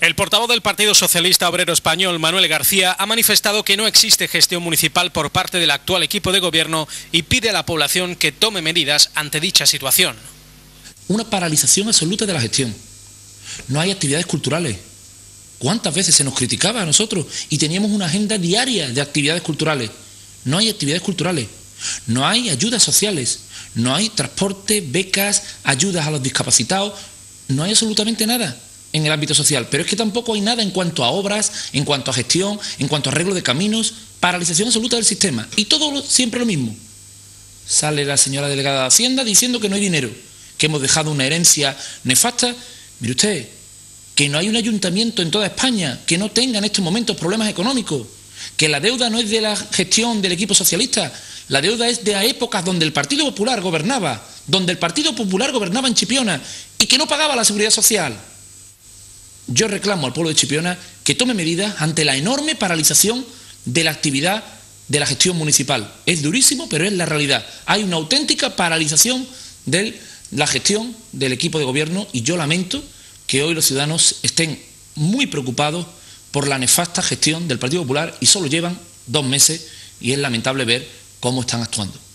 El portavoz del Partido Socialista Obrero Español, Manuel García, ha manifestado que no existe gestión municipal por parte del actual equipo de gobierno y pide a la población que tome medidas ante dicha situación. Una paralización absoluta de la gestión. No hay actividades culturales. ¿Cuántas veces se nos criticaba a nosotros y teníamos una agenda diaria de actividades culturales? No hay actividades culturales. No hay ayudas sociales. No hay transporte, becas, ayudas a los discapacitados. No hay absolutamente nada en el ámbito social, pero es que tampoco hay nada en cuanto a obras, en cuanto a gestión, en cuanto a arreglo de caminos, paralización absoluta del sistema. Y todo siempre lo mismo. Sale la señora delegada de Hacienda diciendo que no hay dinero, que hemos dejado una herencia nefasta. Mire usted, que no hay un ayuntamiento en toda España que no tenga en estos momentos problemas económicos, que la deuda no es de la gestión del equipo socialista, la deuda es de épocas donde el Partido Popular gobernaba, en Chipiona y que no pagaba la seguridad social. Yo reclamo al pueblo de Chipiona que tome medidas ante la enorme paralización de la actividad de la gestión municipal. Es durísimo, pero es la realidad. Hay una auténtica paralización de la gestión del equipo de gobierno y yo lamento que hoy los ciudadanos estén muy preocupados por la nefasta gestión del Partido Popular y solo llevan 2 meses y es lamentable ver cómo están actuando.